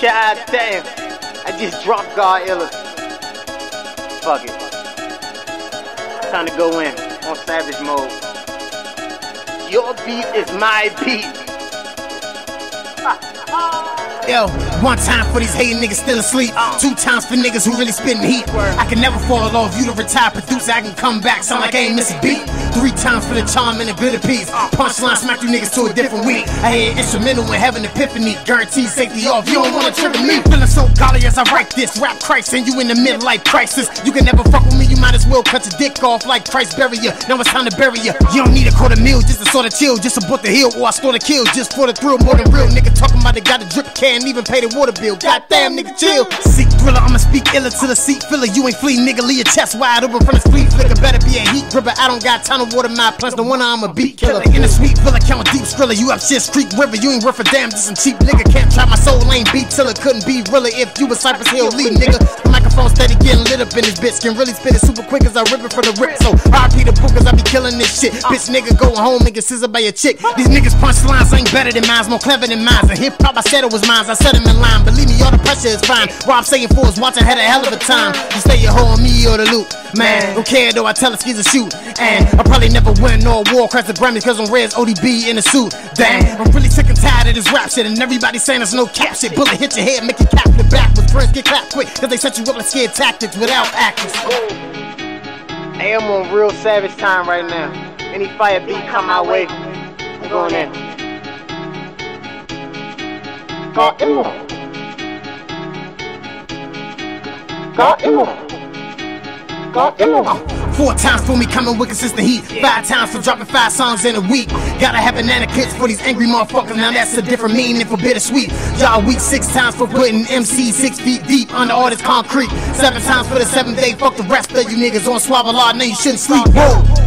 God damn. I just dropped God Illa. Fuck it. Time to go in on savage mode. Your beat is my beat. Yo, one time for these hating niggas still asleep. Two times for niggas who really spitting heat. I can never fall off, you the retired producer, I can come back, sound like I ain't miss a beat. Three times for the charm and the glitter piece. Punchline smack you niggas to a different week. I hear instrumental and have an epiphany. Guaranteed safety off, you don't wanna trigger me. Feeling so golly as I write this rap Christ, and you in the midlife crisis. You can never fuck with me, you might as well cut your dick off like Christ bury ya. Now it's time to bury ya. You don't need a $250,000 just to sort of chill, just to book the hill, or I store the kill just for the thrill. More than real nigga talking about they got a drip, can't even pay the water bill. Goddamn nigga chill. Seek thriller, I'ma speak illa to the seat filler. You ain't flea nigga, leave your chest wide open from the street flicker. Better be a heat gripper, I don't got time to water my plants. No wonder I'm a beat killer. In a sweet villa, count deep skrilla. You up shit Creek River, you ain't worth a damn. Just some cheap nigga, can't try my soul ain't beat till it couldn't be realer. If you was Cypress Hill lead nigga, the microphone steady getting lit up in this bitch. Can really spit it super quick as I rip it for the rip. So RP the book as I be killing this shit. Bitch nigga going home and get scissored by your chick. These niggas punchlines ain't better than mine, more clever than mine. And hip hop I said it was mine, I set him in line. Believe me, all the pressure is fine. What I'm saying for is watching had a hell of a time. You stay at home, me or the loot. Man, don't care though, I tell the skis to shoot. And I probably never win no war, crash the Grammy cause I'm Red's ODB in a suit. Damn, I'm really sick and tired of this rap shit. And everybody saying there's no cap shit. Bullet hit your head, make you cap the back. With friends get clapped quick, cause they set you up like scared tactics without actors. Hey, I'm on real savage time right now. Any fire beat come my way, I'm going in. God Illa. God Illa. God Illa. 4 times for me coming with consistent heat. 5 times for dropping 5 songs in a week. Gotta have banana clips for these angry motherfuckers. Now that's a different meaning for bittersweet. Y'all weak 6 times for putting MC 6 feet deep under all this concrete. 7 times for the 7th day. Fuck the rest of you niggas on Swabba Law. Now you shouldn't sleep. Whoa.